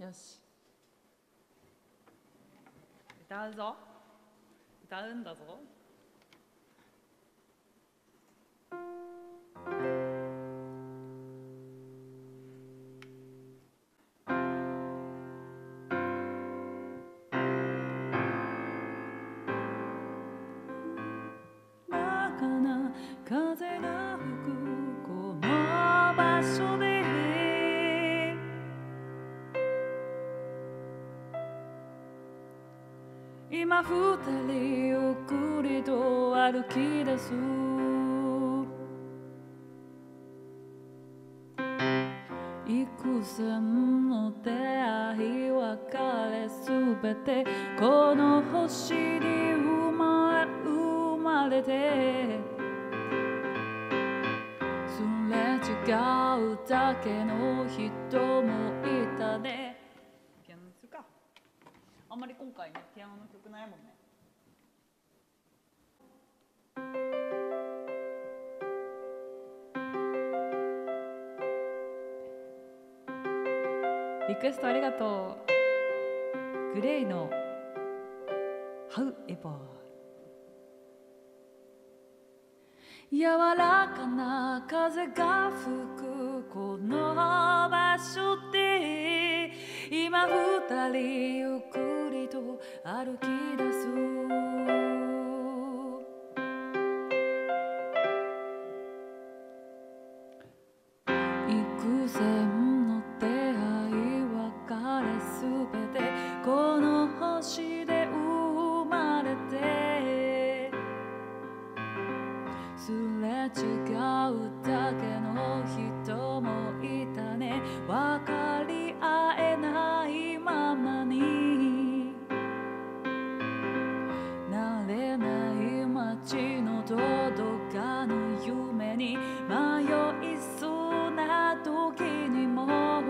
よし、歌うぞ。歌うんだぞ。バカな風が吹くこの場所で今二人ゆっくりと歩き出す。幾千の出会い別れすべてこの星に生まれてすれ違うだけの人もいたね。ピアノにするか。あんまり今回ねピアノの曲ないもんね。リクエストありがとう。グレイの However 柔らかな風が吹くこの場所で今二人ゆっくりと歩き出す。幾千の出会い別れすべてこの星で生まれてすれ違うだけの人もいたね。分かり合えないままに慣れない街のどこかの夢に迷いそうな時にも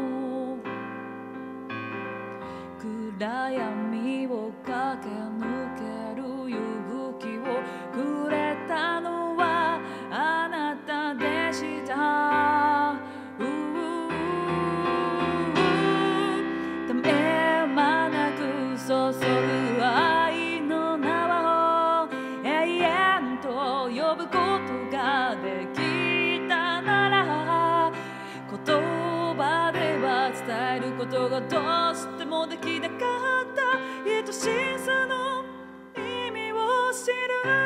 暗闇を駆け抜ける勇気をくれたのはあなたでした。ため間なく注ぐ愛の縄を永遠と呼ぶことができたなら言葉では伝えることがどうしてもできなかった愛しさの意味を知る。